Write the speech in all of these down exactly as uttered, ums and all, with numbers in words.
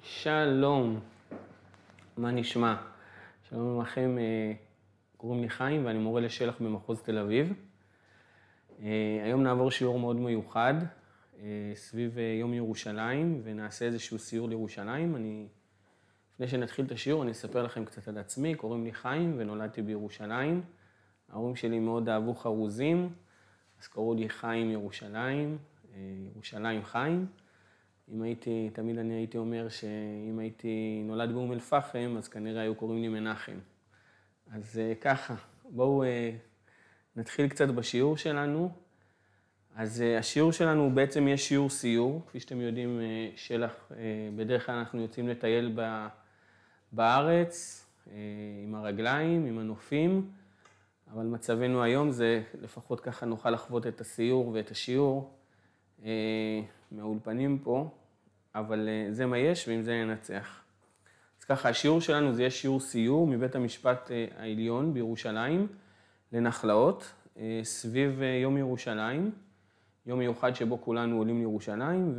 שלום, מה נשמע? שלום לכם, קוראים לי חיים ואני מורה לשלח במחוז תל אביב. היום נעבור שיעור מאוד מיוחד סביב יום ירושלים ונעשה איזשהו סיור לירושלים. אני, לפני שנתחיל את השיעור אני אספר לכם קצת על עצמי. קוראים לי חיים ונולדתי בירושלים. ההורים שלי מאוד אהבו חרוזים, אז קראו לי חיים ירושלים, ירושלים חיים. אם הייתי, תמיד אני הייתי אומר שאם הייתי נולד באום אל פחם, אז כנראה היו קוראים לי מנחם. אז ככה, בואו נתחיל קצת בשיעור שלנו. אז השיעור שלנו בעצם יש שיעור סיור, כפי שאתם יודעים, שלח, בדרך כלל אנחנו יוצאים לטייל בארץ, עם הרגליים, עם הנופים, אבל מצבנו היום זה לפחות ככה נוכל לחוות את הסיור ואת השיעור מהאולפנים פה, אבל זה מה יש ועם זה ננצח. אז ככה, השיעור שלנו זה יש שיעור סיור מבית המשפט העליון בירושלים לנחלאות, סביב יום ירושלים, יום מיוחד שבו כולנו עולים לירושלים,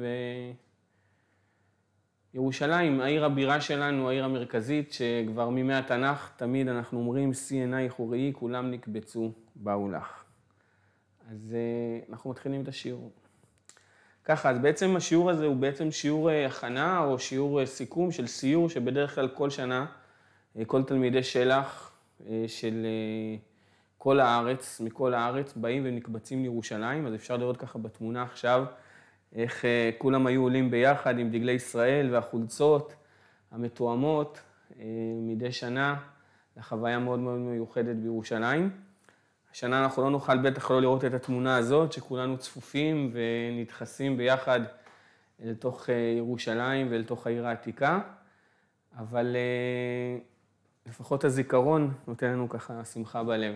וירושלים, העיר הבירה שלנו, העיר המרכזית, שכבר מימי התנ"ך תמיד אנחנו אומרים, שיא עינייך וראי, כולם נקבצו באו לך. אז אנחנו מתחילים את השיעור. ככה, אז בעצם השיעור הזה הוא בעצם שיעור הכנה או שיעור סיכום של סיור שבדרך כלל כל שנה, כל תלמידי שלח של כל הארץ, מכל הארץ, באים ונקבצים לירושלים. אז אפשר לראות ככה בתמונה עכשיו, איך כולם היו עולים ביחד עם דגלי ישראל והחולצות המתואמות מדי שנה, לחוויה מאוד מאוד מיוחדת בירושלים. השנה אנחנו לא נוכל בטח לא לראות את התמונה הזאת, שכולנו צפופים ונדחסים ביחד אל תוך ירושלים ואל תוך העיר העתיקה, אבל לפחות הזיכרון נותן לנו ככה שמחה בלב.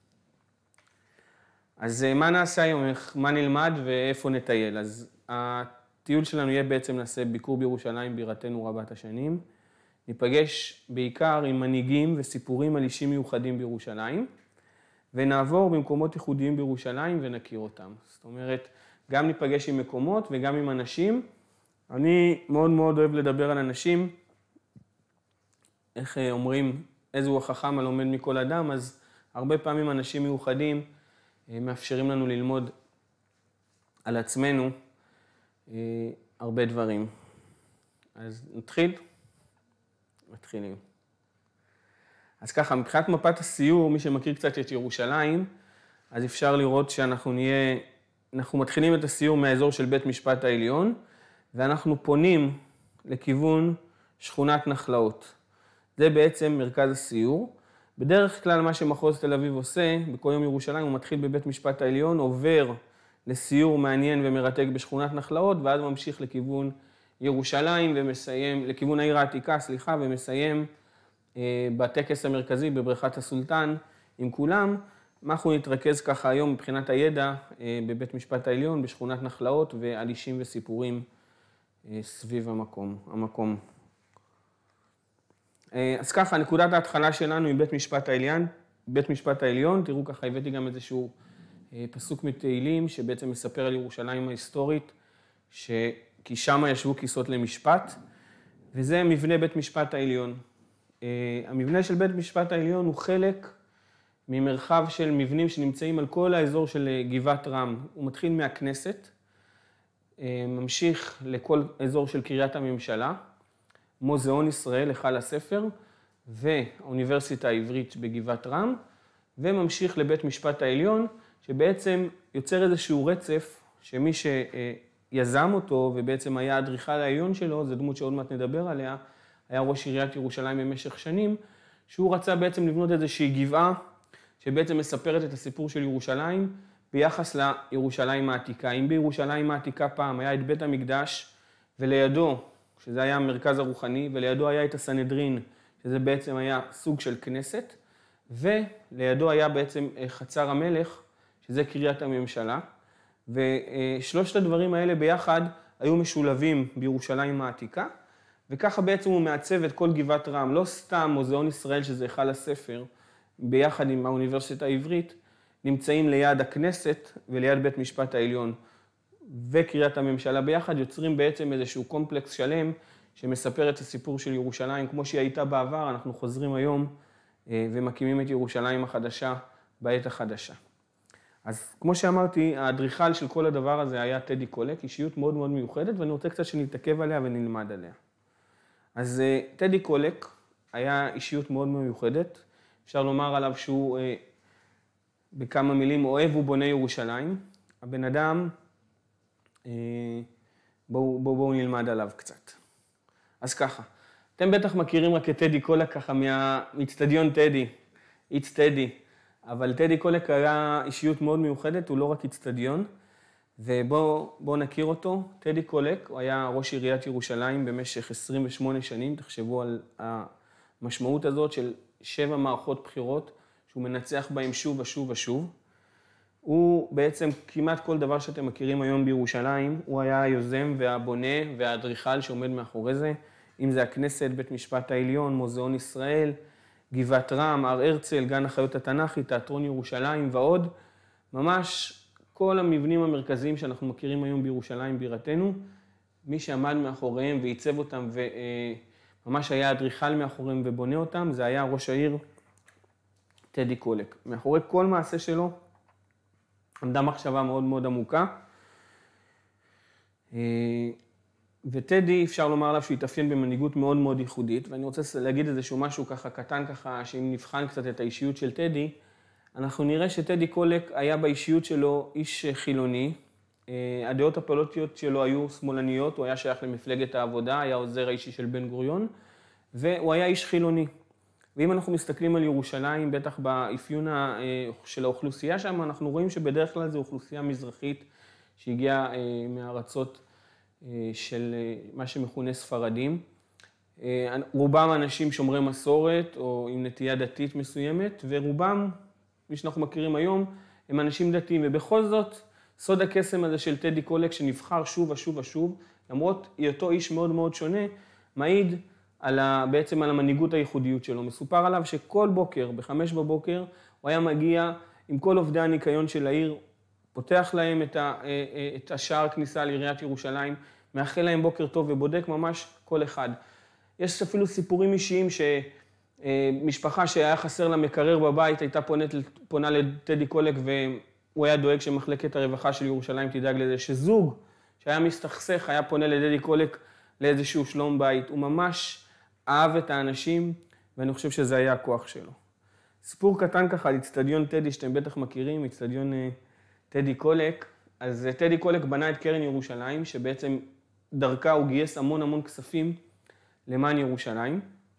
אז מה נעשה היום, מה נלמד ואיפה נטייל? אז הטיול שלנו יהיה בעצם נעשה ביקור בירושלים, בירתנו רבת השנים. ניפגש בעיקר עם מנהיגים וסיפורים על אישים מיוחדים בירושלים, ונעבור במקומות ייחודיים בירושלים ונכיר אותם. זאת אומרת, גם ניפגש עם מקומות וגם עם אנשים. אני מאוד מאוד אוהב לדבר על אנשים. איך אומרים, איזהו החכם הלומד מכל אדם, אז הרבה פעמים אנשים מיוחדים מאפשרים לנו ללמוד על עצמנו הרבה דברים. אז נתחיל? מתחילים. אז ככה, מבחינת מפת הסיור, מי שמכיר קצת את ירושלים, אז אפשר לראות שאנחנו נהיה, אנחנו מתחילים את הסיור מהאזור של בית משפט העליון, ואנחנו פונים לכיוון שכונת נחלאות. זה בעצם מרכז הסיור. בדרך כלל מה שמחוז תל אביב עושה, בכל יום ירושלים, הוא מתחיל בבית משפט העליון, עובר לסיור מעניין ומרתק בשכונת נחלאות, ואז ממשיך לכיוון ירושלים ומסיים, לכיוון העיר העתיקה, סליחה, ומסיים בטקס המרכזי בבריכת הסולטן עם כולם. אנחנו נתרכז ככה היום מבחינת הידע בבית משפט העליון, בשכונת נחלאות ועל אישים וסיפורים סביב המקום. המקום. אז ככה, נקודת ההתחלה שלנו היא בית משפט העליון. בית משפט העליון, תראו ככה, הבאתי גם איזשהו פסוק מתהילים שבעצם מספר על ירושלים ההיסטורית, ש... כי שם ישבו כיסאות למשפט, וזה מבנה בית משפט העליון. המבנה של בית משפט העליון הוא חלק ממרחב של מבנים שנמצאים על כל האזור של גבעת רם. הוא מתחיל מהכנסת, ממשיך לכל אזור של קריית הממשלה, מוזיאון ישראל, היכל הספר, והאוניברסיטה העברית בגבעת רם, וממשיך לבית משפט העליון, שבעצם יוצר איזשהו רצף שמי שיזם אותו ובעצם היה אדריכל העליון שלו, זו דמות שעוד מעט נדבר עליה, היה ראש עיריית ירושלים במשך שנים, שהוא רצה בעצם לבנות איזושהי גבעה, שבעצם מספרת את הסיפור של ירושלים, ביחס לירושלים העתיקה. אם בירושלים העתיקה פעם היה את בית המקדש, ולידו, שזה היה המרכז הרוחני, ולידו היה את הסנהדרין, שזה בעצם היה סוג של כנסת, ולידו היה בעצם חצר המלך, שזה קריית הממשלה, ושלושת הדברים האלה ביחד היו משולבים בירושלים העתיקה, וככה בעצם הוא מעצב את כל גבעת רם, לא סתם מוזיאון ישראל שזה היכל הספר, ביחד עם האוניברסיטה העברית, נמצאים ליד הכנסת וליד בית משפט העליון וקריית הממשלה ביחד, יוצרים בעצם איזשהו קומפלקס שלם שמספר את הסיפור של ירושלים, כמו שהיא הייתה בעבר, אנחנו חוזרים היום ומקימים את ירושלים החדשה בעת החדשה. אז כמו שאמרתי, האדריכל של כל הדבר הזה היה טדי קולק, אישיות מאוד מאוד מיוחדת, ואני רוצה קצת שנתעכב עליה ונלמד עליה. אז טדי קולק היה אישיות מאוד מיוחדת, אפשר לומר עליו שהוא בכמה מילים אוהב ובונה ירושלים. הבן אדם, בואו בוא, בוא נלמד עליו קצת. אז ככה, אתם בטח מכירים רק את טדי קולק ככה מאצטדיון טדי, It's טדי, אבל טדי קולק היה אישיות מאוד מיוחדת, הוא לא רק אצטדיון, ובואו נכיר אותו. טדי קולק, הוא היה ראש עיריית ירושלים במשך עשרים ושמונה שנים, תחשבו על המשמעות הזאת של שבע מערכות בחירות, שהוא מנצח בהם שוב ושוב ושוב. הוא בעצם כמעט כל דבר שאתם מכירים היום בירושלים, הוא היה היוזם והבונה והאדריכל שעומד מאחורי זה, אם זה הכנסת, בית משפט העליון, מוזיאון ישראל, גבעת רם, הר הרצל, גן החיות התנ"כי, תיאטרון ירושלים ועוד. ממש כל המבנים המרכזיים שאנחנו מכירים היום בירושלים בירתנו, מי שעמד מאחוריהם ועיצב אותם וממש היה אדריכל מאחוריהם ובונה אותם, זה היה ראש העיר טדי קולק. מאחורי כל מעשה שלו עמדה מחשבה מאוד מאוד עמוקה. וטדי, אפשר לומר עליו שהוא התאפיין במנהיגות מאוד מאוד ייחודית, ואני רוצה להגיד איזשהו משהו ככה קטן ככה, שאם נבחן קצת את האישיות של טדי, אנחנו נראה שטדי קולק היה באישיות שלו איש חילוני. הדעות הפוליטיות שלו היו שמאלניות, הוא היה שייך למפלגת העבודה, היה עוזר האישי של בן גוריון, והוא היה איש חילוני. ואם אנחנו מסתכלים על ירושלים, בטח באפיון של האוכלוסייה שם, אנחנו רואים שבדרך כלל זו אוכלוסייה מזרחית שהגיעה מארצות של מה שמכונה ספרדים. רובם אנשים שומרי מסורת או עם נטייה דתית מסוימת, ורובם, מי שאנחנו מכירים היום, הם אנשים דתיים. ובכל זאת, סוד הקסם הזה של טדי קולק שנבחר שוב ושוב ושוב, למרות היותו איש מאוד מאוד שונה, מעיד על ה, בעצם על המנהיגות הייחודיות שלו. מסופר עליו שכל בוקר, בחמש בבוקר, הוא היה מגיע עם כל עובדי הניקיון של העיר, פותח להם את, ה, את השער כניסה לעיריית ירושלים, מאחל להם בוקר טוב ובודק ממש כל אחד. יש אפילו סיפורים אישיים שמשפחה שהיה חסר לה מקרר בבית, הייתה פונה, פונה לטדי קולק והוא היה דואג שמחלקת הרווחה של ירושלים תדאג לזה, שזוג שהיה מסתכסך היה פונה לטדי קולק לאיזשהו שלום בית. הוא ממש אהב את האנשים ואני חושב שזה היה הכוח שלו. סיפור קטן ככה על אצטדיון טדי שאתם בטח מכירים, אצטדיון טדי קולק. אז טדי קולק בנה את קרן ירושלים, שבעצם דרכה הוא גייס המון המון כספים למען ירושלים.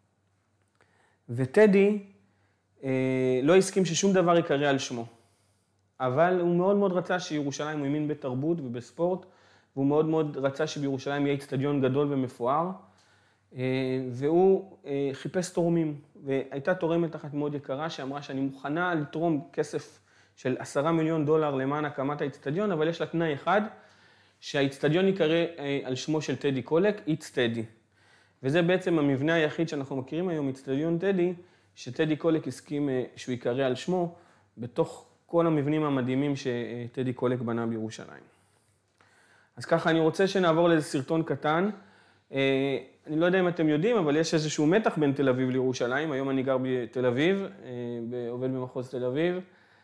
וטדי אה, לא הסכים ששום דבר יקרא על שמו. אבל הוא מאוד מאוד רצה שירושלים, הוא האמין בתרבות ובספורט, והוא מאוד מאוד רצה שבירושלים יהיה אצטדיון גדול ומפואר. אה, והוא אה, חיפש תורמים, והייתה תורמת אחת מאוד יקרה שאמרה שאני מוכנה לתרום כסף של עשרה מיליון דולר למען הקמת האצטדיון, אבל יש לה תנאי אחד, שהאצטדיון יקרא על שמו של טדי קולק, It's טדי. וזה בעצם המבנה היחיד שאנחנו מכירים היום, אצטדיון טדי, שטדי קולק הסכים שהוא יקרא על שמו, בתוך כל המבנים המדהימים שטדי קולק בנה בירושלים. אז ככה אני רוצה שנעבור לאיזה סרטון קטן. אני לא יודע אם אתם יודעים, אבל יש איזשהו מתח בין תל אביב לירושלים. היום אני גר בתל אביב, עובד במחוז תל אביב,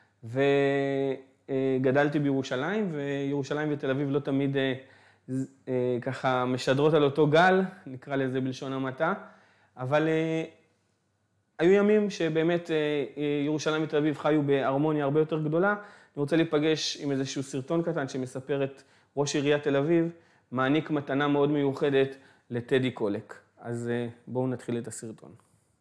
וגדלתי בירושלים, וירושלים ותל אביב לא תמיד ככה משדרות על אותו גל, נקרא לזה בלשון המעטה, אבל היו ימים שבאמת ירושלים ותל אביב חיו בהרמוניה הרבה יותר גדולה. אני רוצה להיפגש עם איזשהו סרטון קטן שמספר את ראש עיריית תל אביב, מעניק מתנה מאוד מיוחדת לטדי קולק. אז בואו נתחיל את הסרטון.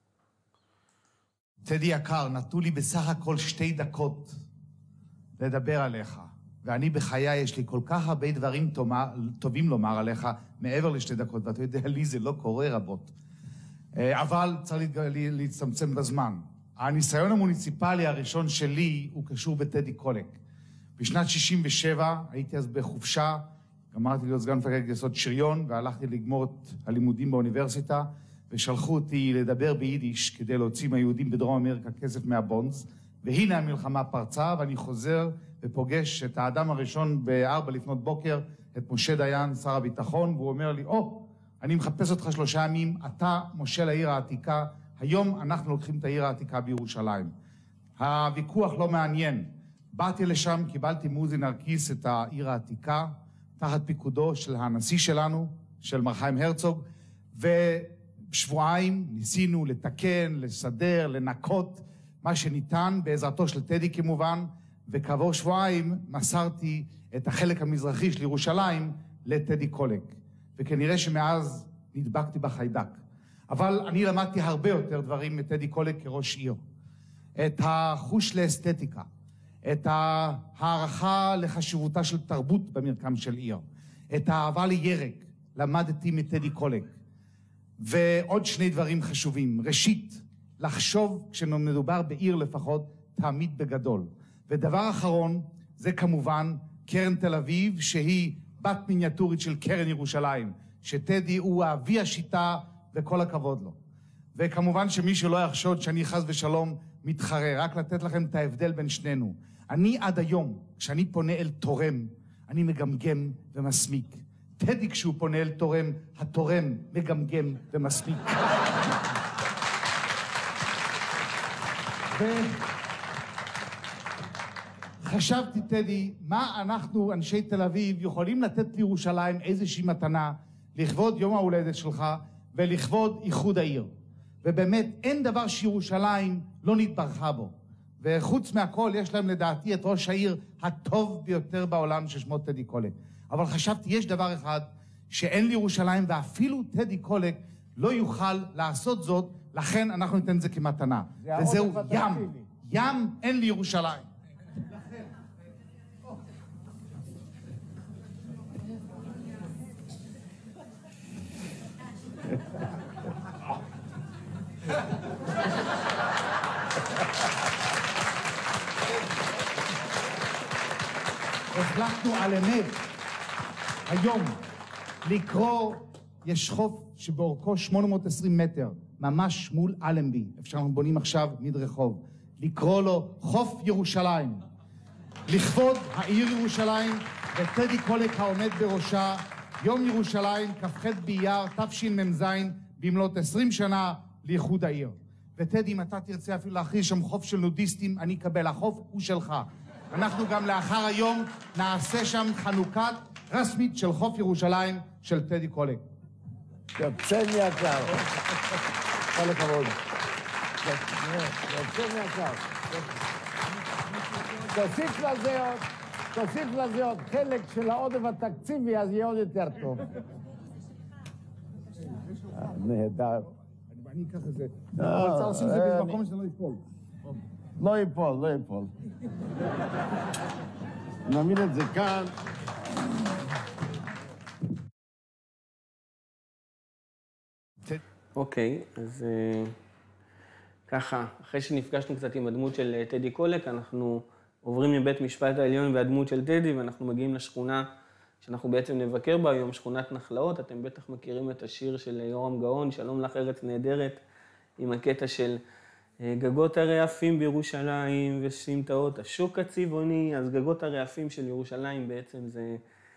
טדי יקר, נתנו לי בסך הכל שתי דקות לדבר עליך, ואני בחיי יש לי כל כך הרבה דברים טובים לומר עליך מעבר לשתי דקות, ואתה יודע, לי זה לא קורה רבות. אבל צריך להצטמצם בזמן. הניסיון המוניציפלי הראשון שלי הוא קשור בטדי קולק. בשנת שישים ושבע הייתי אז בחופשה, גמרתי להיות סגן מפקד גייסות שריון, והלכתי לגמור את הלימודים באוניברסיטה, ושלחו אותי לדבר ביידיש כדי להוציא מהיהודים בדרום אמריקה כסף מהבונדס, והנה המלחמה פרצה, ואני חוזר ופוגש את האדם הראשון בארבע לפנות בוקר, את משה דיין, שר הביטחון, והוא אומר לי, או, אני מחפש אותך שלושה ימים, אתה מושל העיר העתיקה, היום אנחנו לוקחים את העיר העתיקה בירושלים. הוויכוח לא מעניין. באתי לשם, קיבלתי מעוזי נרקיס את העיר העתיקה, תחת פיקודו של הנשיא שלנו, של מר חיים הרצוג, ושבועיים ניסינו לתקן, לסדר, לנקות, מה שניתן בעזרתו של טדי כמובן, וכעבור שבועיים מסרתי את החלק המזרחי של ירושלים לטדי קולק. וכנראה שמאז נדבקתי בחיידק. אבל אני למדתי הרבה יותר דברים מטדי קולק כראש עיר. את החוש לאסתטיקה, את הערכה לחשיבותה של תרבות במרקם של עיר, את האהבה לירק, למדתי מטדי קולק. ועוד שני דברים חשובים. ראשית, לחשוב כשמדובר בעיר לפחות, תמיד בגדול. ודבר אחרון, זה כמובן קרן תל אביב, שהיא בת מיניאטורית של קרן ירושלים, שטדי הוא אבי השיטה וכל הכבוד לו. וכמובן שמי שלא יחשוד שאני חס ושלום מתחרה, רק לתת לכם את ההבדל בין שנינו. אני עד היום, כשאני פונה אל תורם, אני מגמגם ומסמיק. טדי כשהוא פונה אל תורם, התורם מגמגם ומסמיק. וחשבתי, טדי, מה אנחנו, אנשי תל אביב, יכולים לתת לירושלים איזושהי מתנה לכבוד יום ההולדת שלך ולכבוד איחוד העיר. ובאמת, אין דבר שירושלים לא נתברכה בו. וחוץ מהכל, יש להם לדעתי את ראש העיר הטוב ביותר בעולם ששמו טדי קולק. אבל חשבתי, יש דבר אחד שאין לירושלים, ואפילו טדי קולק לא יוכל לעשות זאת, לכן אנחנו ניתן את זה כמתנה. וזהו ים. ים אין לירושלים. החלטנו על אמת היום לקרוא, יש חוף שבאורכו שמונה מאות ועשרים מטר, ממש מול אלנבי, איפה שאנחנו בונים עכשיו מדרחוב, לקרוא לו חוף ירושלים, לכבוד העיר ירושלים וטדי קולק העומד בראשה. יום ירושלים, כ"ח באייר תשמ"ז, במלאת עשרים שנה לאיחוד העיר. וטדי, אם אתה תרצה אפילו להכריז שם חוף של נודיסטים, אני אקבל, החוף הוא שלך. אנחנו גם לאחר היום נעשה שם חנוכת רשמית של חוף ירושלים של טדי קולק. יוצא מהקר. כל הכבוד. יוצא מהקר. תוסיף לזה עוד, תוסיף לזה עוד חלק של העודף התקציבי, אז יהיה עוד יותר טוב. נהדר. אני אקח את זה. אבל צריך לשים את זה במקום שזה לא ייפול. לא ייפול, לא ייפול. נעמיד את זה כאן. אוקיי, אז ככה, אחרי שנפגשנו קצת עם הדמות של טדי קולק, אנחנו עוברים מבית משפט העליון והדמות של טדי, ואנחנו מגיעים לשכונה שאנחנו בעצם נבקר בה היום, שכונת נחלאות. אתם בטח מכירים את השיר של יורם גאון, שלום לך ארץ נהדרת, עם הקטע של גגות הרעפים בירושלים וסמטאות השוק הצבעוני. אז גגות הרעפים של ירושלים בעצם זה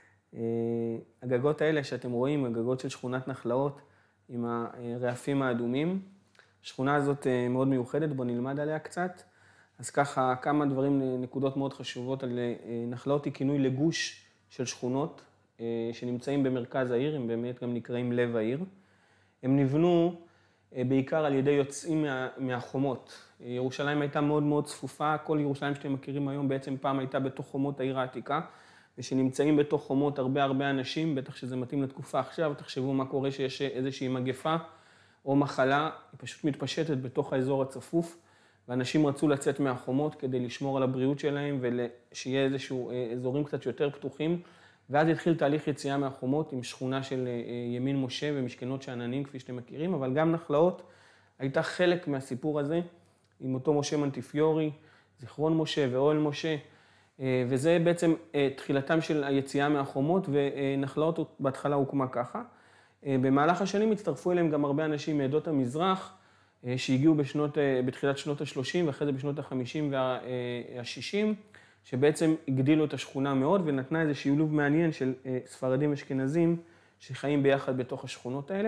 הגגות האלה שאתם רואים, הגגות של שכונת נחלאות עם הרעפים האדומים. השכונה הזאת מאוד מיוחדת, בוא נלמד עליה קצת. אז ככה, כמה דברים, נקודות מאוד חשובות על נחלאות היא כינוי לגוש של שכונות שנמצאים במרכז העיר, הם באמת גם נקראים לב העיר. הם נבנו בעיקר על ידי יוצאים מה, מהחומות. ירושלים הייתה מאוד מאוד צפופה, כל ירושלים שאתם מכירים היום בעצם פעם הייתה בתוך חומות העיר העתיקה, ושנמצאים בתוך חומות הרבה הרבה אנשים, בטח שזה מתאים לתקופה עכשיו, תחשבו מה קורה שיש איזושהי מגפה או מחלה, היא פשוט מתפשטת בתוך האזור הצפוף, ואנשים רצו לצאת מהחומות כדי לשמור על הבריאות שלהם, ושיהיה איזשהו אזורים קצת יותר פתוחים, ואז התחיל תהליך יציאה מהחומות עם שכונה של ימין משה ומשכנות שאננים, כפי שאתם מכירים, אבל גם נחלאות הייתה חלק מהסיפור הזה, עם אותו משה מנטיפיורי, זיכרון משה ואוהל משה, וזה בעצם תחילתם של היציאה מהחומות, ונחלאות בהתחלה הוקמה ככה. במהלך השנים הצטרפו אליהם גם הרבה אנשים מעדות המזרח, שהגיעו בשנות, בתחילת שנות ה-שלושים, ואחרי זה בשנות ה-חמישים וה-שישים, שבעצם הגדילו את השכונה מאוד, ונתנה איזה שילוב מעניין של ספרדים אשכנזים, שחיים ביחד בתוך השכונות האלה.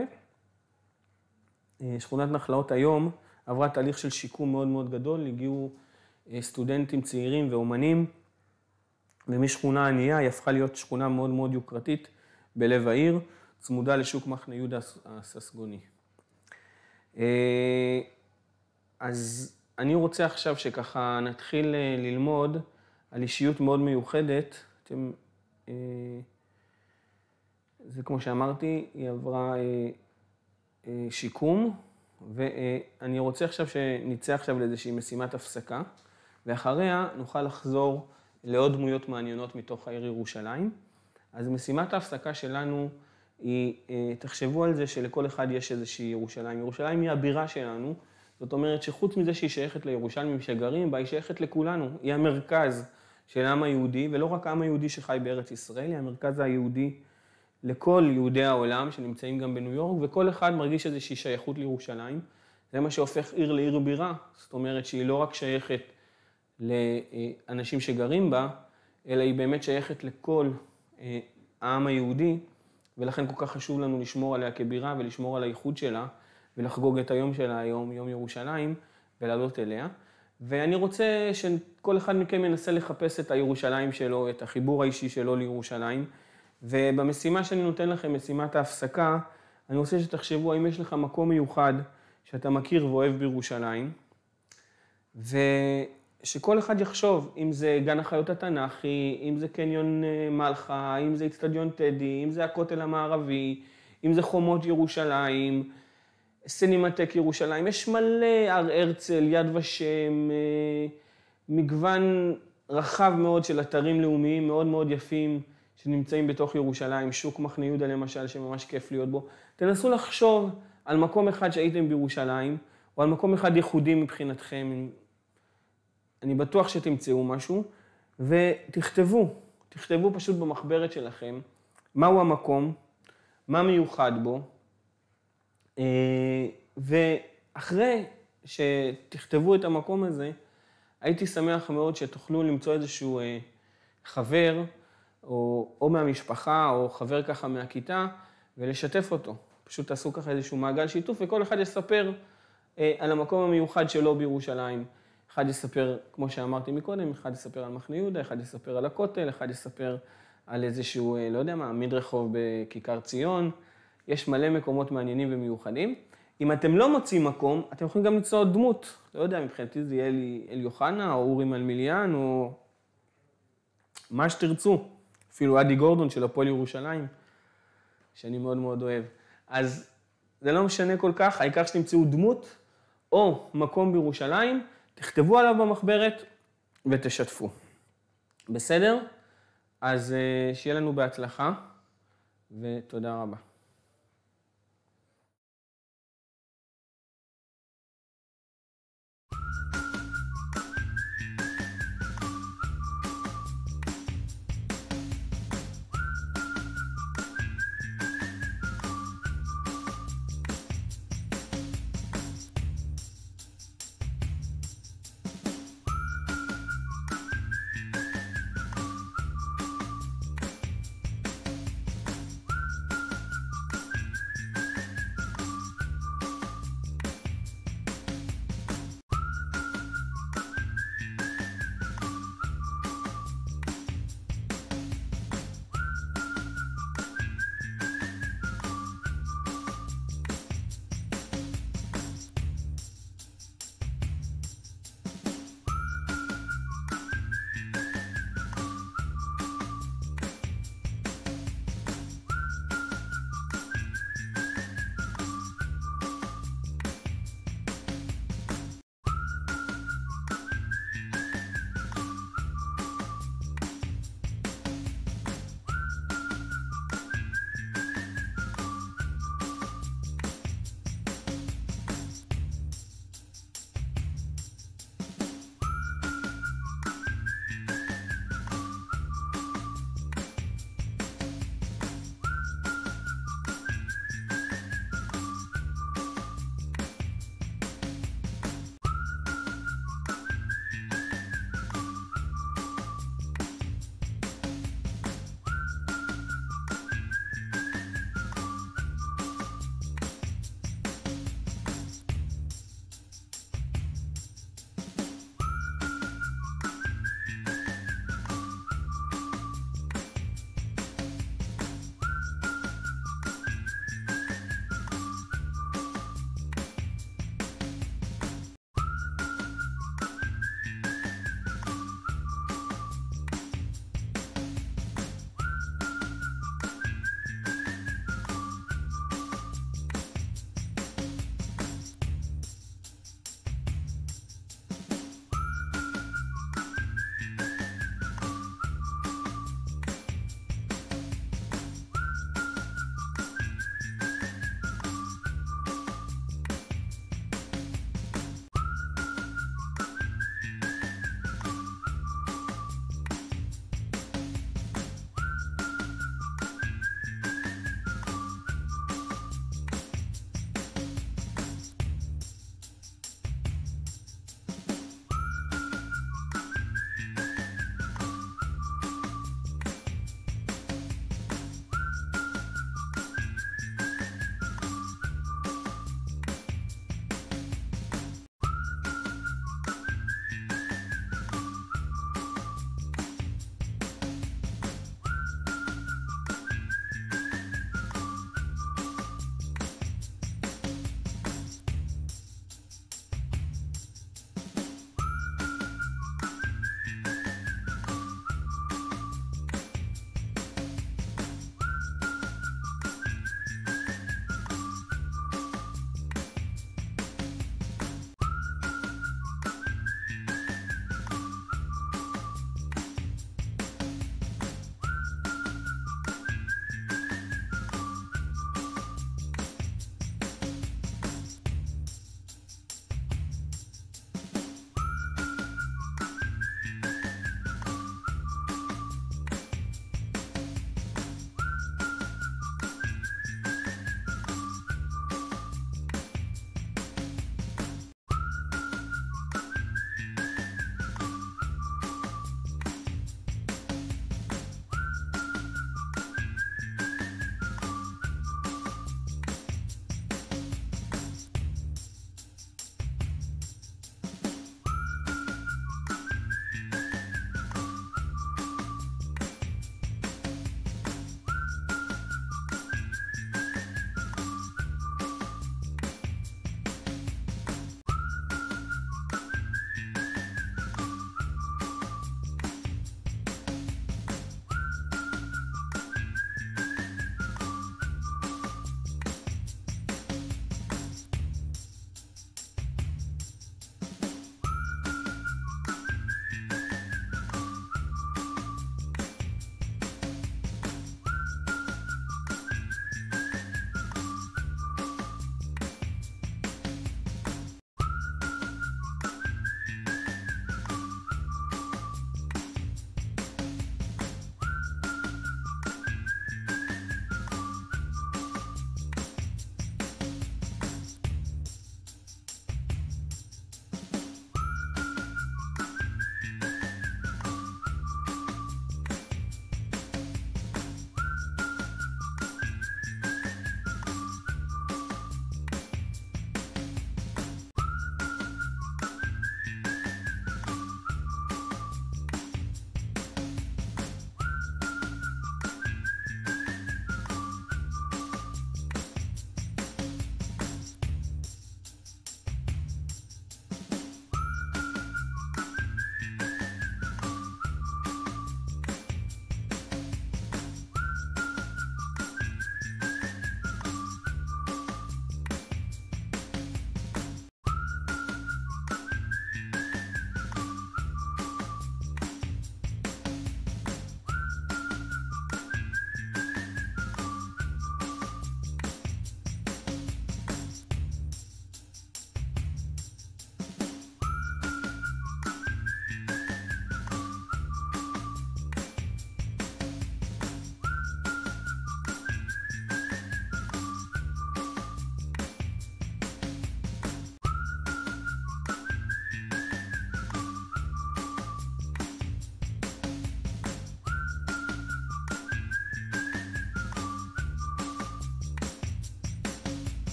שכונת נחלאות היום עברה תהליך של שיקום מאוד מאוד גדול, הגיעו סטודנטים צעירים ואומנים, ומשכונה ענייה היא הפכה להיות שכונה מאוד מאוד יוקרתית בלב העיר, צמודה לשוק מחנה יהודה הססגוני. אז אני רוצה עכשיו שככה נתחיל ללמוד על אישיות מאוד מיוחדת. אתם, זה כמו שאמרתי, היא עברה שיקום, ואני רוצה עכשיו שנצא עכשיו לאיזושהי משימת הפסקה, ואחריה נוכל לחזור לעוד דמויות מעניינות מתוך העיר ירושלים. אז משימת ההפסקה שלנו היא, תחשבו על זה שלכל אחד יש איזושהי ירושלים. ירושלים היא הבירה שלנו, זאת אומרת שחוץ מזה שהיא שייכת לירושלמים שגרים בה, היא שייכת לכולנו. היא המרכז של העם היהודי, ולא רק העם היהודי שחי בארץ ישראל, היא המרכז היהודי לכל יהודי העולם שנמצאים גם בניו יורק, וכל אחד מרגיש איזושהי שייכות לירושלים. זה מה שהופך עיר לעיר בירה, זאת אומרת שהיא לא רק שייכת לאנשים שגרים בה, אלא היא באמת שייכת לכל העם היהודי, ולכן כל כך חשוב לנו לשמור עליה כבירה ולשמור על הייחוד שלה, ולחגוג את היום שלה היום, יום ירושלים, ולעלות אליה. ואני רוצה שכל אחד מכם ינסה לחפש את הירושלים שלו, את החיבור האישי שלו לירושלים, ובמשימה שאני נותן לכם, משימת ההפסקה, אני רוצה שתחשבו האם יש לך מקום מיוחד שאתה מכיר ואוהב בירושלים, ושכל אחד יחשוב, אם זה גן החיות התנ"כי, אם זה קניון מלכה, אם זה אצטדיון טדי, אם זה הכותל המערבי, אם זה חומות ירושלים, סינמטק ירושלים, יש מלא, הר הרצל, יד ושם, מגוון רחב מאוד של אתרים לאומיים מאוד מאוד יפים שנמצאים בתוך ירושלים, שוק מחנה יהודה למשל, שממש כיף להיות בו. תנסו לחשוב על מקום אחד שהייתם בירושלים, או על מקום אחד ייחודי מבחינתכם. אני בטוח שתמצאו משהו, ותכתבו, תכתבו פשוט במחברת שלכם, מהו המקום, מה מיוחד בו, ואחרי שתכתבו את המקום הזה, הייתי שמח מאוד שתוכלו למצוא איזשהו חבר, או, או מהמשפחה, או חבר ככה מהכיתה, ולשתף אותו. פשוט תעשו ככה איזשהו מעגל שיתוף, וכל אחד יספר על המקום המיוחד שלו בירושלים. אחד יספר, כמו שאמרתי מקודם, אחד יספר על מחנה יהודה, אחד יספר על הכותל, אחד יספר על איזשהו, לא יודע מה, מדרחוב בכיכר ציון. יש מלא מקומות מעניינים ומיוחדים. אם אתם לא מוצאים מקום, אתם יכולים גם למצוא דמות. לא יודע, מבחינתי זה יהיה אלי, אלי יוחנה, או אורי מלמיליאן, או מה שתרצו. אפילו אדי גורדון של הפועל ירושלים, שאני מאוד מאוד אוהב. אז זה לא משנה כל כך, העיקר שתמצאו דמות, או מקום בירושלים, תכתבו עליו במחברת ותשתפו. בסדר? אז שיהיה לנו בהצלחה, ותודה רבה.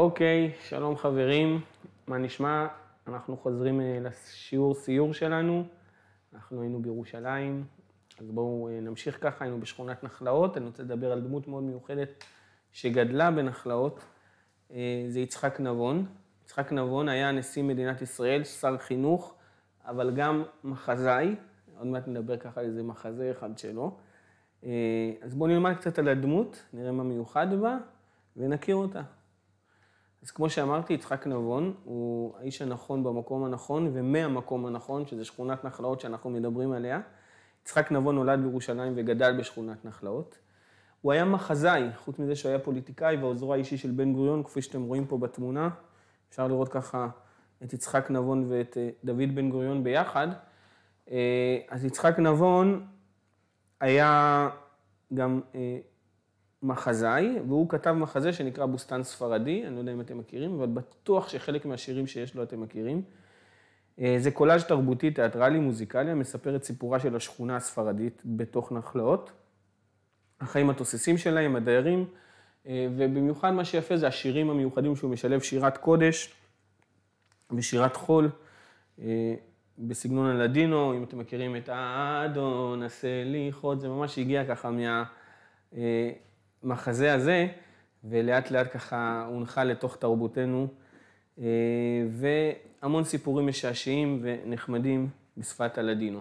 אוקיי, שלום חברים, מה נשמע? אנחנו חוזרים לשיעור סיור שלנו, אנחנו היינו בירושלים, אז בואו נמשיך ככה, היינו בשכונת נחלאות, אני רוצה לדבר על דמות מאוד מיוחדת שגדלה בנחלאות, זה יצחק נבון. יצחק נבון היה נשיא מדינת ישראל, שר חינוך, אבל גם מחזאי, עוד מעט נדבר ככה על איזה מחזה אחד שלו. אז בואו נלמד קצת על הדמות, נראה מה מיוחד בה ונכיר אותה. אז כמו שאמרתי, יצחק נבון הוא האיש הנכון במקום הנכון ומהמקום הנכון, שזה שכונת נחלאות שאנחנו מדברים עליה. יצחק נבון נולד בירושלים וגדל בשכונת נחלאות. הוא היה מחזאי, חוץ מזה שהוא היה פוליטיקאי ועוזרו האישי של בן גוריון, כפי שאתם רואים פה בתמונה. אפשר לראות ככה את יצחק נבון ואת דוד בן גוריון ביחד. אז יצחק נבון היה גם מחזאי, והוא כתב מחזה שנקרא בוסתן ספרדי, אני לא יודע אם אתם מכירים, אבל בטוח שחלק מהשירים שיש לו אתם מכירים. זה קולאז' תרבותי, תיאטרלי, מוזיקלי, המספר את סיפורה של השכונה הספרדית בתוך נחלאות. החיים התוססים שלהם, הדיירים, ובמיוחד מה שיפה זה השירים המיוחדים שהוא משלב שירת קודש ושירת חול, בסגנון הלדינו, אם אתם מכירים את האדון הסליחות, זה ממש הגיע ככה מהמחזה הזה, ולאט לאט ככה הונחה לתוך תרבותנו, והמון סיפורים משעשעים ונחמדים בשפת הלדינו.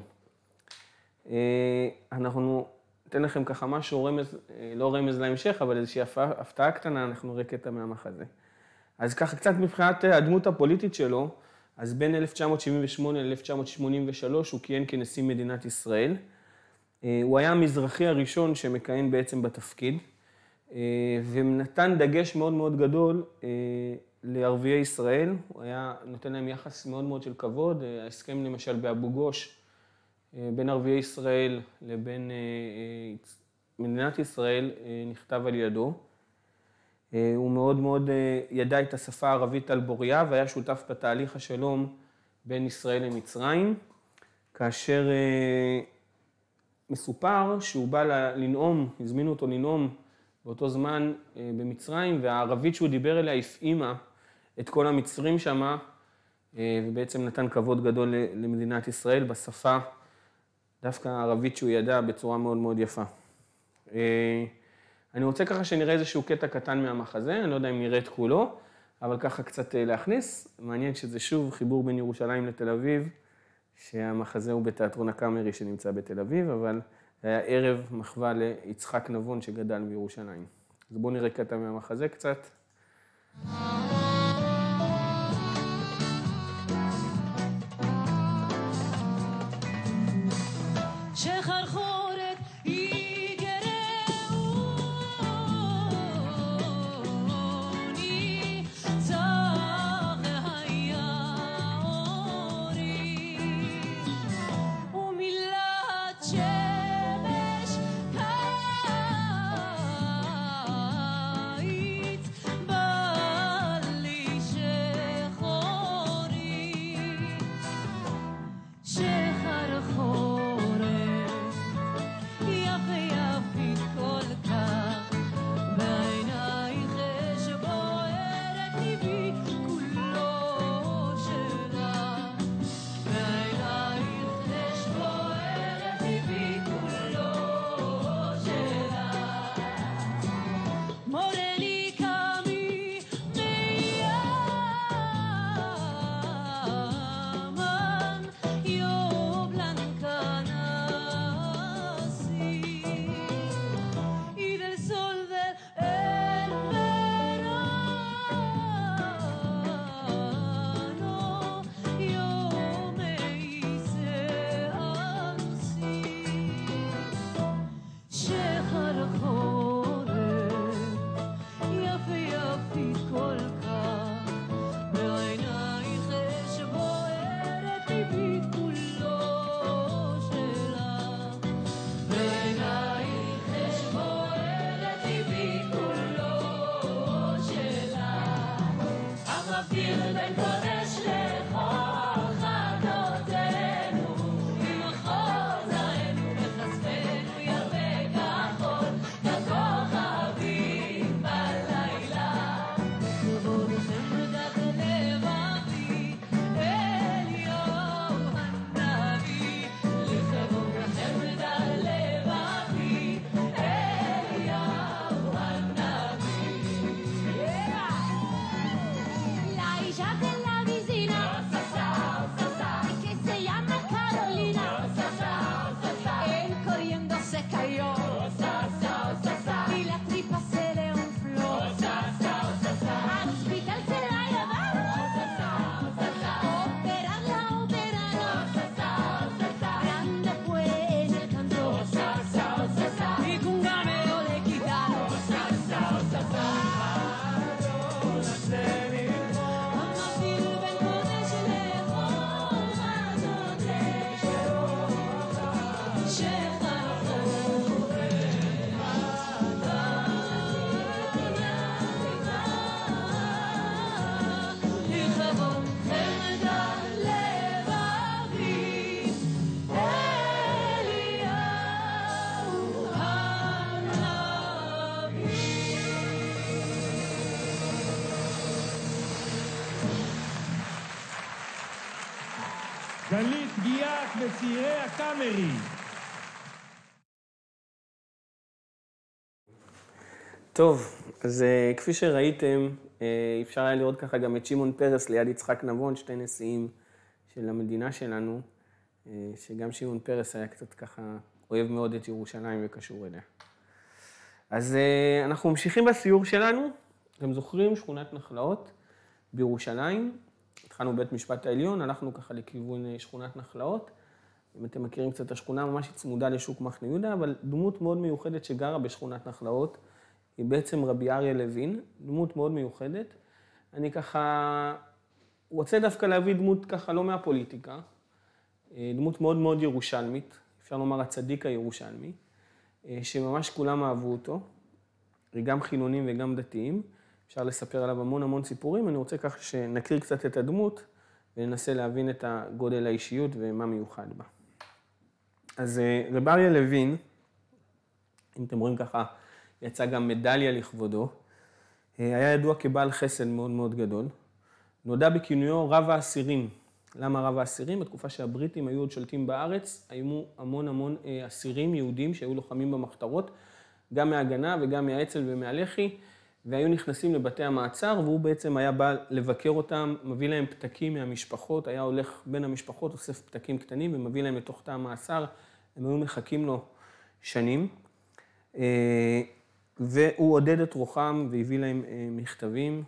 אנחנו ניתן לכם ככה משהו, רמז, לא רמז להמשך, אבל איזושהי הפתעה קטנה, אנחנו נראה קטע מהמחזה. אז ככה קצת מבחינת הדמות הפוליטית שלו, אז בין אלף תשע מאות שבעים ושמונה ל-אלף תשע מאות שמונים ושלוש הוא כיהן כנשיא מדינת ישראל. הוא היה המזרחי הראשון שמכהן בעצם בתפקיד, ונתן דגש מאוד מאוד גדול לערביי ישראל. הוא היה נותן להם יחס מאוד מאוד של כבוד. ההסכם למשל באבו גוש בין ערביי ישראל לבין מדינת ישראל נכתב על ידו. הוא מאוד מאוד ידע את השפה הערבית על בוריה, והיה שותף בתהליך השלום בין ישראל למצרים, כאשר מסופר שהוא בא לנאום, הזמינו אותו לנאום באותו זמן במצרים, והערבית שהוא דיבר אליה הפעימה את כל המצרים שמה, ובעצם נתן כבוד גדול למדינת ישראל בשפה, דווקא הערבית שהוא ידע בצורה מאוד מאוד יפה. אני רוצה ככה שנראה איזשהו קטע קטן מהמחזה, אני לא יודע אם נראה את כולו, אבל ככה קצת להכניס. מעניין שזה שוב חיבור בין ירושלים לתל אביב, שהמחזה הוא בתיאטרון הקאמרי שנמצא בתל אביב, אבל היה ערב מחווה ליצחק נבון שגדל בירושלים. אז בואו נראה קטע מהמחזה קצת. גלית גיאת וצעירי הקאמרי. טוב, אז uh, כפי שראיתם, uh, אפשר היה לראות ככה גם את שמעון פרס ליד יצחק נבון, שתי נשיאים של המדינה שלנו, uh, שגם שמעון פרס היה קצת ככה אוהב מאוד את ירושלים וקשור אליה. אז uh, אנחנו ממשיכים בסיור שלנו, אתם זוכרים שכונת נחלאות בירושלים, התחלנו בית משפט העליון, הלכנו ככה לכיוון שכונת נחלאות, אם אתם מכירים קצת, השכונה ממש צמודה לשוק מחנה יהודה, אבל דמות מאוד מיוחדת שגרה בשכונת נחלאות, היא בעצם רבי אריה לוין, דמות מאוד מיוחדת. אני ככה רוצה דווקא להביא דמות ככה לא מהפוליטיקה, דמות מאוד מאוד ירושלמית, אפשר לומר הצדיק הירושלמי, שממש כולם אהבו אותו, גם חילונים וגם דתיים. אפשר לספר עליו המון המון סיפורים, אני רוצה ככה שנכיר קצת את הדמות וננסה להבין את הגודל האישיות ומה מיוחד בה. אז רבי אריה לוין, אם אתם רואים ככה, יצא גם מדליה לכבודו, היה ידוע כבעל חסד מאוד מאוד גדול. נודע בכינויו רב האסירים. למה רב האסירים? בתקופה שהבריטים היו עוד שולטים בארץ, היו המון המון אסירים יהודים שהיו לוחמים במחתרות, גם מההגנה וגם מהאצ"ל ומהלח"י, והיו נכנסים לבתי המעצר, והוא בעצם היה בא לבקר אותם, מביא להם פתקים מהמשפחות, היה הולך בין המשפחות, אוסף פתקים קטנים ומביא להם לתוך תא המאסר, הם היו מחכים לו שנים. והוא עודד את רוחם והביא להם מכתבים.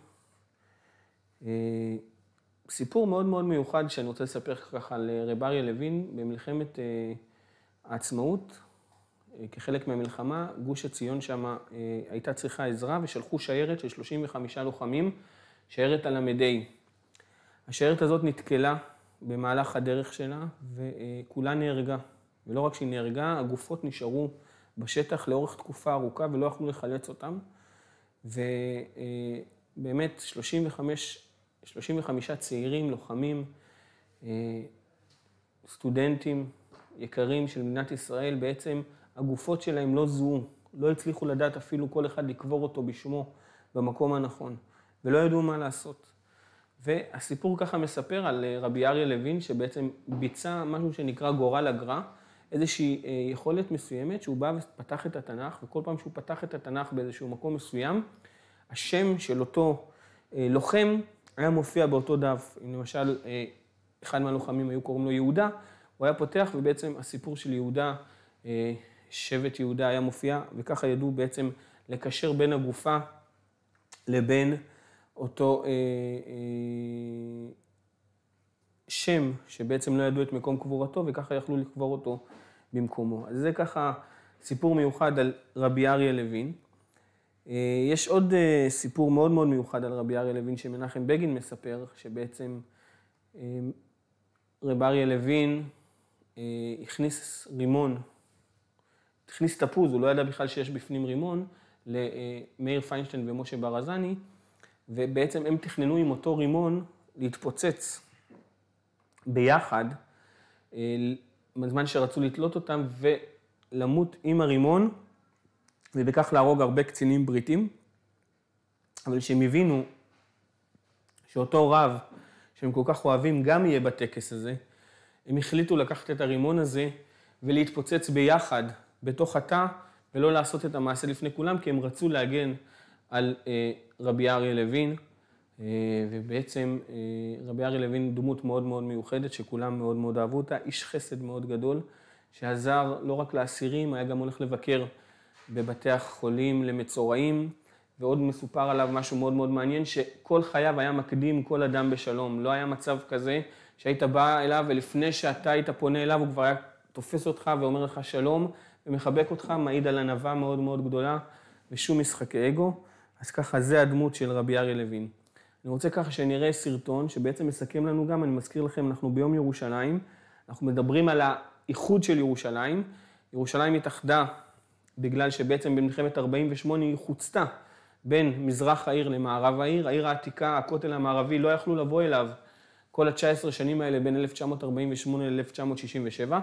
סיפור מאוד מאוד מיוחד שאני רוצה לספר ככה על רבי אריה לוין, במלחמת העצמאות, כחלק מהמלחמה, גוש עציון שם הייתה צריכה עזרה ושלחו שיירת של שלושים וחמישה לוחמים, שיירת הל"ה. השיירת הזאת נתקלה במהלך הדרך שלה וכולה נהרגה. ולא רק שהיא נהרגה, הגופות נשארו בשטח לאורך תקופה ארוכה ולא יכלו לחלץ אותם. ובאמת שלושים וחמישה צעירים, לוחמים, סטודנטים יקרים של מדינת ישראל, בעצם הגופות שלהם לא זוהו, לא הצליחו לדעת אפילו כל אחד לקבור אותו בשמו במקום הנכון, ולא ידעו מה לעשות. והסיפור ככה מספר על רבי אריה לוין, שבעצם ביצע משהו שנקרא גורל הגר"א, איזושהי יכולת מסוימת שהוא בא ופתח את התנ"ך, וכל פעם שהוא פתח את התנ"ך באיזשהו מקום מסוים, השם של אותו לוחם היה מופיע באותו דף. אם למשל אחד מהלוחמים היו קוראים לו יהודה, הוא היה פותח ובעצם הסיפור של יהודה, שבט יהודה היה מופיע, וככה ידעו בעצם לקשר בין הגופה לבין אותו אה, אה, שם שבעצם לא ידעו את מקום קבורתו, וככה יכלו לקבור אותו במקומו. אז זה ככה סיפור מיוחד על רבי אריה לוין. אה, יש עוד אה, סיפור מאוד מאוד מיוחד על רבי אריה לוין שמנחם בגין מספר, שבעצם אה, רבי אריה לוין אה, הכניס רימון, הכניס תפוז, הוא לא ידע בכלל שיש בפנים רימון, למאיר פיינשטיין ומשה ברזני, ובעצם הם תכננו עם אותו רימון להתפוצץ ביחד, בזמן שרצו לתלות אותם ולמות עם הרימון, ובכך להרוג הרבה קצינים בריטים, אבל שהם הבינו שאותו רב שהם כל כך אוהבים גם יהיה בטקס הזה, הם החליטו לקחת את הרימון הזה ולהתפוצץ ביחד בתוך התא, ולא לעשות את המעשה לפני כולם, כי הם רצו להגן על אה, רבי אריה לוין, אה, ובעצם אה, רבי אריה לוין דמות מאוד מאוד מיוחדת, שכולם מאוד מאוד אהבו אותה, איש חסד מאוד גדול, שעזר לא רק לאסירים, היה גם הולך לבקר בבתי החולים למצורעים, ועוד מסופר עליו משהו מאוד מאוד מעניין, שכל חייו היה מקדים כל אדם בשלום. לא היה מצב כזה שהיית בא אליו, ולפני שאתה היית פונה אליו, הוא כבר היה תופס אותך ואומר לך שלום, ומחבק אותך, מעיד על ענווה מאוד מאוד גדולה, ושום משחקי אגו. אז ככה, זה הדמות של רבי אריה לוין. אני רוצה ככה שנראה סרטון, שבעצם מסכם לנו גם, אני מזכיר לכם, אנחנו ביום ירושלים, אנחנו מדברים על האיחוד של ירושלים. ירושלים התאחדה, בגלל שבעצם במלחמת ארבעים ושמונה היא חוצתה בין מזרח העיר למערב העיר. העיר העתיקה, הכותל המערבי, לא יכלו לבוא אליו כל ה-תשע עשרה שנים האלה, בין אלף תשע מאות ארבעים ושמונה ל-אלף תשע מאות שישים ושבע.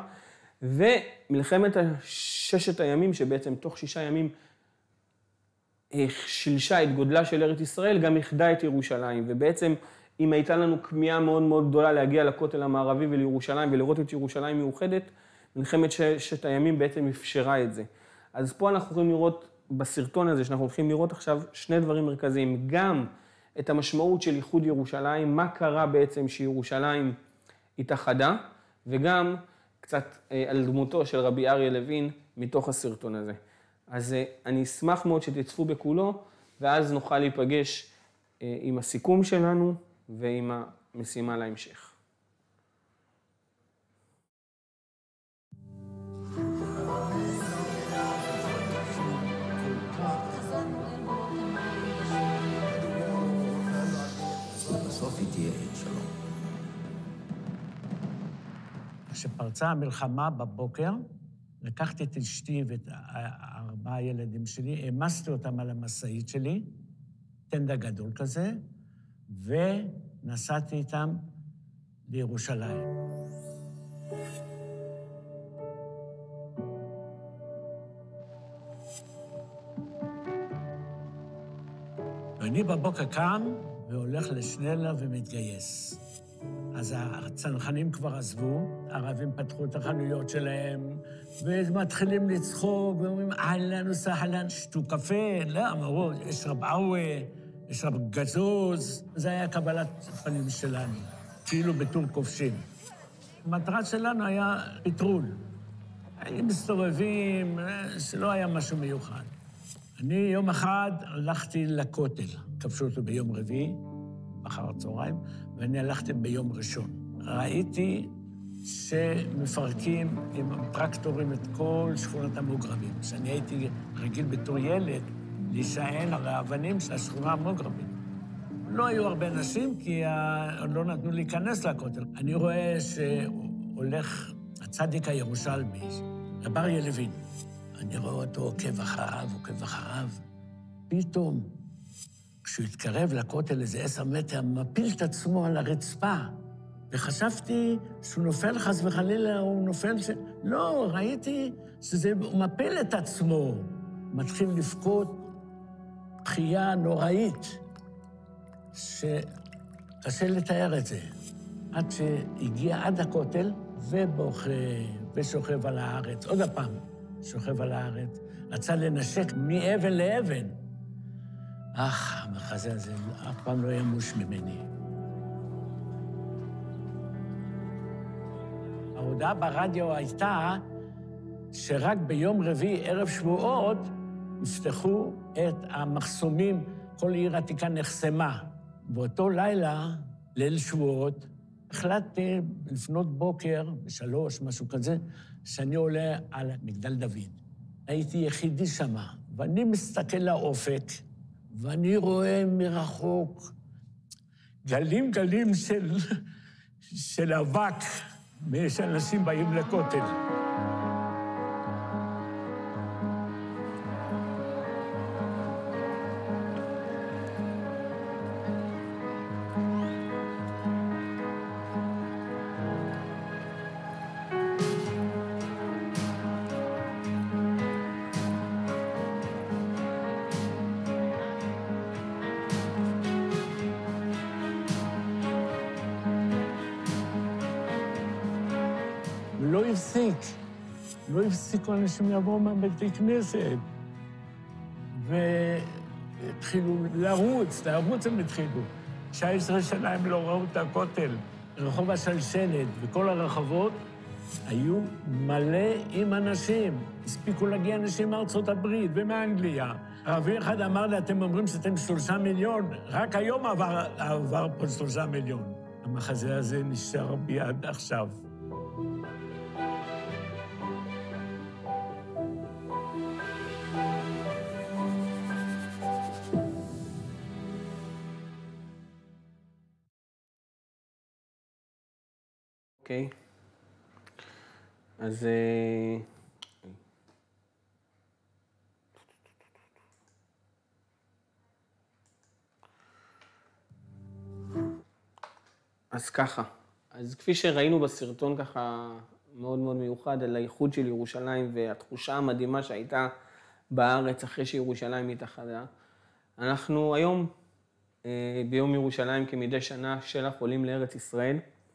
ומלחמת ששת הימים, שבעצם תוך שישה ימים שילשה את גודלה של ארץ ישראל, גם יחדה את ירושלים. ובעצם אם הייתה לנו כמיהה מאוד מאוד גדולה להגיע לכותל המערבי ולירושלים ולראות את ירושלים מאוחדת, מלחמת ששת הימים בעצם אפשרה את זה. אז פה אנחנו יכולים לראות בסרטון הזה, שאנחנו הולכים לראות עכשיו שני דברים מרכזיים, גם את המשמעות של איחוד ירושלים, מה קרה בעצם שירושלים התאחדה, וגם קצת על דמותו של רבי אריה לוין מתוך הסרטון הזה. אז אני אשמח מאוד שתצפו בכולו, ואז נוכל להיפגש עם הסיכום שלנו ועם המשימה להמשך. בסוף היא תהיה עיר שלום. כשפרצה המלחמה בבוקר, לקחתי את אשתי ואת ארבעה הילדים שלי, העמסתי אותם על המשאית שלי, טנדה גדול כזה, ונסעתי איתם לירושלים. ואני בבוקר קם והולך לשנלה ומתגייס. אז הצנחנים כבר עזבו, הערבים פתחו את החנויות שלהם, ומתחילים לצחוק, ואומרים, אהלן וסהלן, שתו קפה, לא, אמרו, יש רב עווה, יש רב גזוז. זה היה קבלת פנים שלנו, כאילו בתור כובשים. המטרה שלנו היה פטרול. היינו מסתובבים, שלא היה משהו מיוחד. אני יום אחד הלכתי לכותל, כבשו אותו ביום רביעי, אחר הצהריים, ואני הלכתי ביום ראשון. ראיתי שמפרקים עם טרקטורים את כל שכונת המוגרבים. כשאני הייתי רגיל בתור ילד להישען על האבנים של השכונה המוגרבים. לא היו הרבה אנשים כי לא נתנו להיכנס לכותל. אני רואה שהולך הצדיק הירושלמי, רבי אריה לוין. אני רואה אותו עוקב אחריו, עוקב אחריו. פתאום, כשהוא התקרב לכותל איזה עשר מטר, מפיל את עצמו על הרצפה. וחשבתי שהוא נופל חס וחלילה, הוא נופל ש... לא, ראיתי שזה מפיל את עצמו. מתחיל לבכות בחייה נוראית, שקשה לתאר את זה. עד שהגיע עד הכותל, ובוכה, ושוכב על הארץ. עוד הפעם, שוכב על הארץ. רצה לנשק מאבן לאבן. אך, המחזה הזה אף פעם לא ימוש ממני. ההודעה ברדיו הייתה שרק ביום רביעי, ערב שבועות, יפתחו את המחסומים, כל עיר עתיקה נחסמה. באותו לילה, ליל שבועות, החלטתי לפנות בוקר, בשלוש, משהו כזה, שאני עולה על מגדל דוד. הייתי יחידי שמה, ואני מסתכל לאופק, ואני רואה מרחוק גלים גלים של, של אבק, שאנשים באים לכותל. לא הפסיק, לא הפסיקו אנשים לבוא מהבתי כנסת. והתחילו לרוץ, לרוץ הם התחילו. תשע עשרה שנה הם לא ראו את הכותל. רחוב השלשלת וכל הרחובות היו מלא עם אנשים. הספיקו להגיע אנשים מארצות הברית ומאנגליה. ערבי אחד אמר לי, אתם אומרים שאתם שלושה מיליון, רק היום עבר, עבר פה שלושה מיליון. המחזה הזה נשאר בי עד עכשיו. אוקיי. אז... אז ככה. אז כפי שראינו בסרטון ככה מאוד מאוד מיוחד על האיחוד של ירושלים והתחושה המדהימה שהייתה בארץ אחרי שירושלים התאחדה, אנחנו היום ביום ירושלים כמדי שנה שלח עולים לארץ ישראל.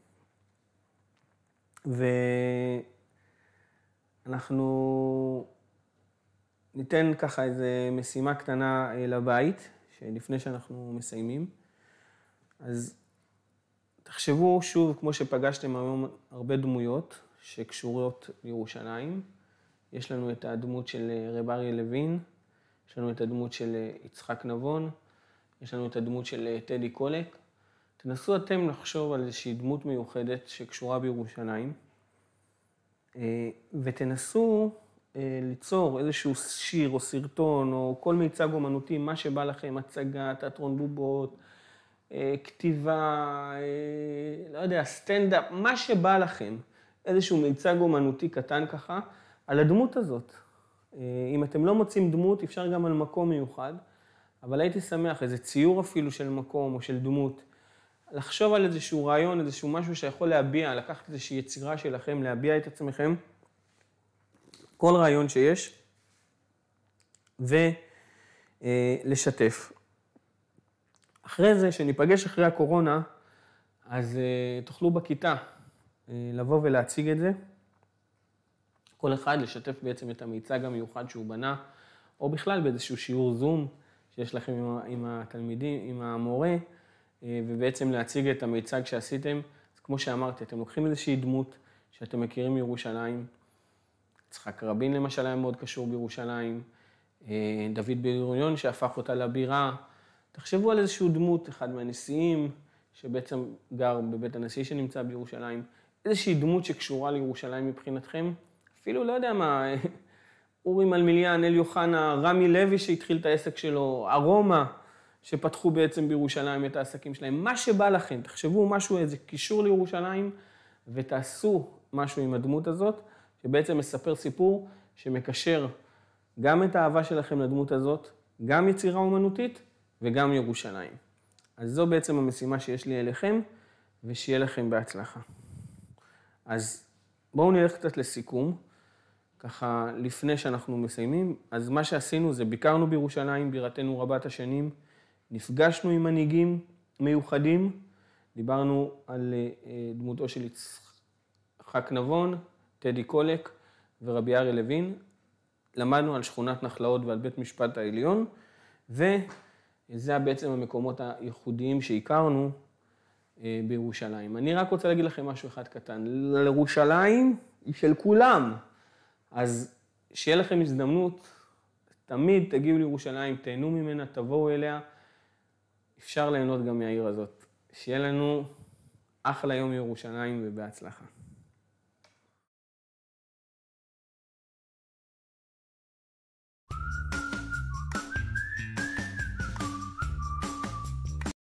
ואנחנו ניתן ככה איזו משימה קטנה לבית, שלפני שאנחנו מסיימים. אז תחשבו שוב, כמו שפגשתם היום, הרבה דמויות שקשורות לירושלים. יש לנו את הדמות של רב אריה לוין, יש לנו את הדמות של יצחק נבון, יש לנו את הדמות של טדי קולק. תנסו אתם לחשוב על איזושהי דמות מיוחדת שקשורה בירושלים, ותנסו ליצור איזשהו שיר או סרטון או כל מיצג אומנותי, מה שבא לכם, הצגה, תיאטרון בובות, כתיבה, לא יודע, סטנדאפ, מה שבא לכם, איזשהו מיצג אומנותי קטן ככה, על הדמות הזאת. אם אתם לא מוצאים דמות, אפשר גם על מקום מיוחד, אבל הייתי שמח, איזה ציור אפילו של מקום או של דמות, לחשוב על איזשהו רעיון, איזשהו משהו שיכול להביע, לקחת איזושהי יצירה שלכם, להביע את עצמכם, כל רעיון שיש, ולשתף. אחרי זה, שניפגש אחרי הקורונה, אז תוכלו בכיתה לבוא ולהציג את זה. כל אחד לשתף בעצם את המיצג המיוחד שהוא בנה, או בכלל באיזשהו שיעור זום שיש לכם עם התלמידים, עם המורה, ובעצם להציג את המיצג שעשיתם. אז כמו שאמרתי, אתם לוקחים איזושהי דמות שאתם מכירים מירושלים. יצחק רבין למשל היה מאוד קשור בירושלים. דוד בן-גוריון שהפך אותה לבירה. תחשבו על איזשהו דמות, אחד מהנשיאים, שבעצם גר בבית הנשיא שנמצא בירושלים. איזושהי דמות שקשורה לירושלים מבחינתכם. אפילו לא יודע מה, אורי מלמיליאן, אלי אוחנה, רמי לוי שהתחיל את העסק שלו, ארומה, שפתחו בעצם בירושלים את העסקים שלהם. מה שבא לכם, תחשבו משהו, איזה קישור לירושלים, ותעשו משהו עם הדמות הזאת, שבעצם מספר סיפור שמקשר גם את האהבה שלכם לדמות הזאת, גם יצירה אומנותית וגם ירושלים. אז זו בעצם המשימה שיש לי אליכם, ושיהיה לכם בהצלחה. אז בואו נלך קצת לסיכום, ככה לפני שאנחנו מסיימים. אז מה שעשינו זה ביקרנו בירושלים, בירתנו רבת השנים, נפגשנו עם מנהיגים מיוחדים, דיברנו על דמותו של יצחק נבון, טדי קולק ורבי אריה לוין, למדנו על שכונת נחלאות ועל בית משפט העליון, וזה בעצם המקומות הייחודיים שהכרנו בירושלים. אני רק רוצה להגיד לכם משהו אחד קטן, לירושלים היא של כולם, אז שיהיה לכם הזדמנות, תמיד תגיעו לירושלים, תהנו ממנה, תבואו אליה, אפשר ליהנות גם מהעיר הזאת. שיהיה לנו אחלה יום ירושלים ובהצלחה.